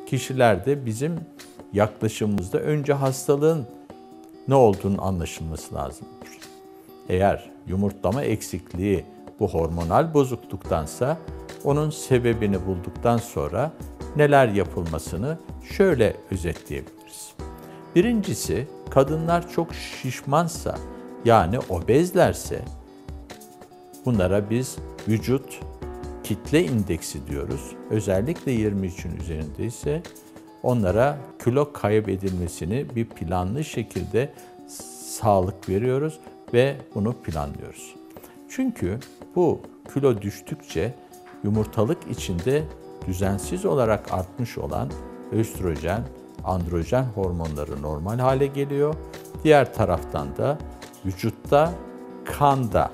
kişilerde bizim yaklaşımımızda önce hastalığın ne olduğunu anlaşılması lazımdır. Eğer yumurtlama eksikliği bu hormonal bozukluktansa onun sebebini bulduktan sonra neler yapılmasını şöyle özetleyebiliriz. Birincisi, kadınlar çok şişmansa yani obezlerse bunlara biz vücut kitle indeksi diyoruz. Özellikle 23'ün üzerindeyse onlara kilo kaybedilmesini bir planlı şekilde sağlık veriyoruz ve bunu planlıyoruz. Çünkü bu kilo düştükçe yumurtalık içinde düzensiz olarak artmış olan östrojen, androjen hormonları normal hale geliyor. Diğer taraftan da vücutta, kanda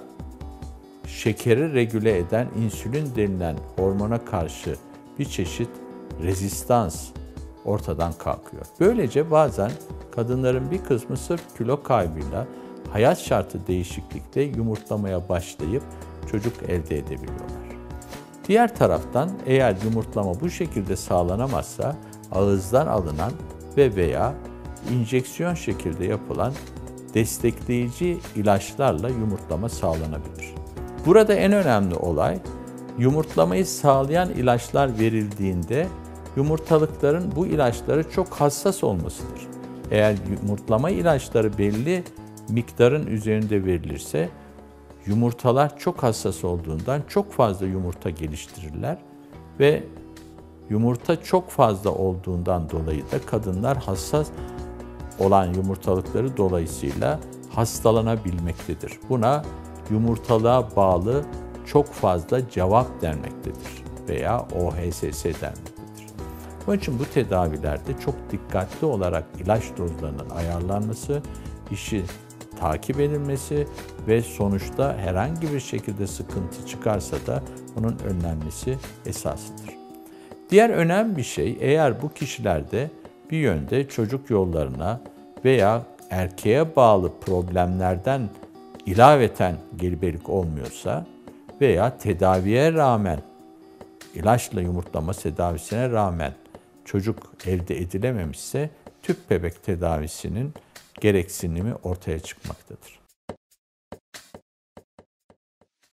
şekeri regüle eden insülin denilen hormona karşı bir çeşit rezistans ortadan kalkıyor. Böylece bazen kadınların bir kısmı sırf kilo kaybıyla hayat şartı değişiklikle yumurtlamaya başlayıp çocuk elde edebiliyorlar. Diğer taraftan eğer yumurtlama bu şekilde sağlanamazsa ağızdan alınan ve veya enjeksiyon şekilde yapılan destekleyici ilaçlarla yumurtlama sağlanabilir. Burada en önemli olay yumurtlamayı sağlayan ilaçlar verildiğinde yumurtalıkların bu ilaçlara çok hassas olmasıdır. Eğer yumurtlama ilaçları belli miktarın üzerinde verilirse yumurtalar çok hassas olduğundan çok fazla yumurta geliştirirler ve yumurta çok fazla olduğundan dolayı da kadınlar hassas olan yumurtalıkları dolayısıyla hastalanabilmektedir. Buna yumurtalığa bağlı çok fazla cevap denmektedir veya OHSS denmektedir. Onun için bu tedavilerde çok dikkatli olarak ilaç dozlarının ayarlanması, işi takip edilmesi ve sonuçta herhangi bir şekilde sıkıntı çıkarsa da onun önlenmesi esasıdır. Diğer önemli bir şey, eğer bu kişilerde bir yönde çocuk yollarına veya erkeğe bağlı problemlerden ilaveten gebelik olmuyorsa veya tedaviye rağmen, ilaçla yumurtlama tedavisine rağmen çocuk elde edilememişse tüp bebek tedavisinin gereksinimi ortaya çıkmaktadır.